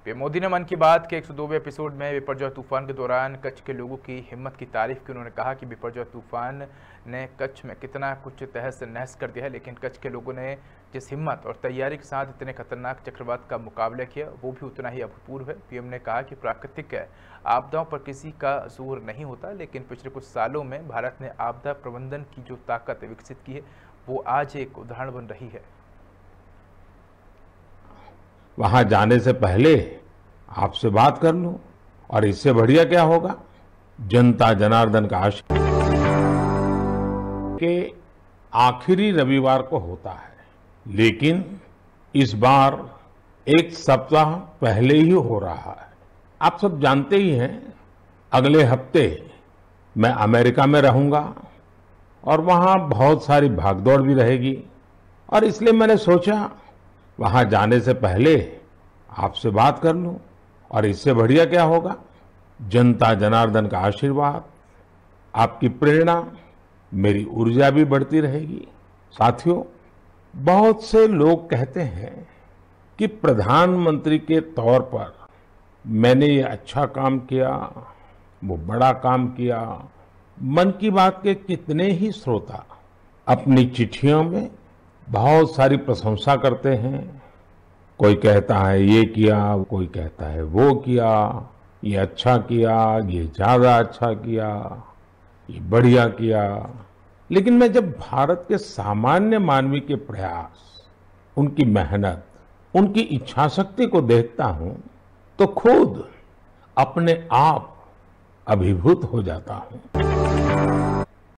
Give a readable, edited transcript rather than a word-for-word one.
PM Modi ने मन की बात के 102वें एपिसोड में बिपरजॉय तूफान के दौरान कच्छ के लोगों की हिम्मत की तारीफ की। उन्होंने कहा कि बिपरजॉय तूफान ने कच्छ में कितना कुछ तहस नहस कर दिया है, लेकिन कच्छ के लोगों ने जिस हिम्मत और तैयारी के साथ इतने खतरनाक चक्रवात का मुकाबला किया वो भी उतना ही अभूतपूर्व है। पीएम ने कहा कि प्राकृतिक आपदाओं पर किसी का जोर नहीं होता, लेकिन पिछले कुछ सालों में भारत ने आपदा प्रबंधन की जो ताकत विकसित की है वो आज एक उदाहरण बन रही है। वहां जाने से पहले आपसे बात कर लूं, और इससे बढ़िया क्या होगा। जनता जनार्दन का आशीर्वाद के आखिरी रविवार को होता है, लेकिन इस बार एक सप्ताह पहले ही हो रहा है। आप सब जानते ही हैं, अगले हफ्ते मैं अमेरिका में रहूंगा और वहां बहुत सारी भागदौड़ भी रहेगी, और इसलिए मैंने सोचा वहां जाने से पहले आपसे बात कर लूं, और इससे बढ़िया क्या होगा। जनता जनार्दन का आशीर्वाद, आपकी प्रेरणा, मेरी ऊर्जा भी बढ़ती रहेगी। साथियों, बहुत से लोग कहते हैं कि प्रधानमंत्री के तौर पर मैंने ये अच्छा काम किया, वो बड़ा काम किया। मन की बात के कितने ही श्रोता अपनी चिट्ठियों में बहुत सारी प्रशंसा करते हैं। कोई कहता है ये किया, कोई कहता है वो किया, ये अच्छा किया, ये ज्यादा अच्छा किया, ये बढ़िया किया। लेकिन मैं जब भारत के सामान्य मानवी के प्रयास, उनकी मेहनत, उनकी इच्छा शक्ति को देखता हूं तो खुद अपने आप अभिभूत हो जाता हूं।